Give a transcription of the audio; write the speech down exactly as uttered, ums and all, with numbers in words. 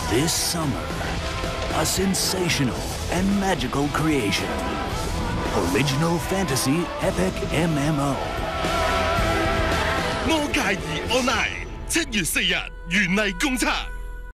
This summer, a sensational and magical creation. Original Fantasy Epic M M O。 我介意 online 七月四日，園藝公測。